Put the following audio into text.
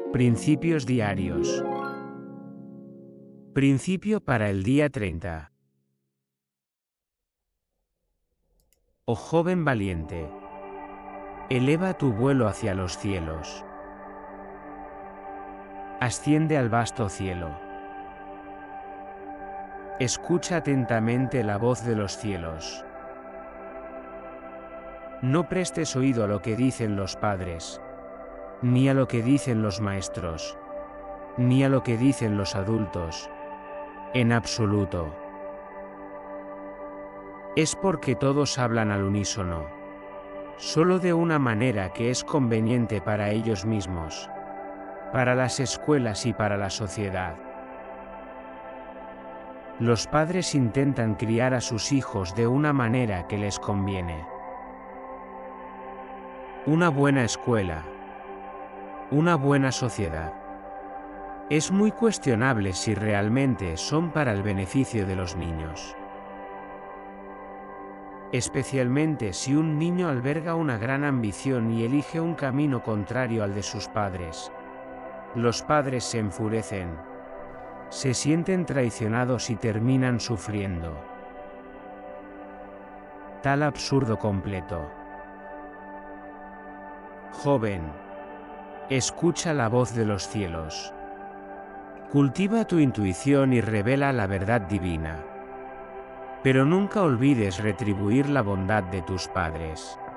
Principios diarios. Principio para el día 30. Oh joven valiente, eleva tu vuelo hacia los cielos. Asciende al vasto cielo. Escucha atentamente la voz de los cielos. No prestes oído a lo que dicen los padres, ni a lo que dicen los maestros, ni a lo que dicen los adultos, en absoluto. Es porque todos hablan al unísono, solo de una manera que es conveniente para ellos mismos, para las escuelas y para la sociedad. Los padres intentan criar a sus hijos de una manera que les conviene. Una buena escuela, una buena sociedad. Es muy cuestionable si realmente son para el beneficio de los niños. Especialmente si un niño alberga una gran ambición y elige un camino contrario al de sus padres. Los padres se enfurecen, se sienten traicionados y terminan sufriendo. Tal absurdo completo. Joven, escucha la voz de los cielos. Cultiva tu intuición y revela la verdad divina. Pero nunca olvides retribuir la bondad de tus padres.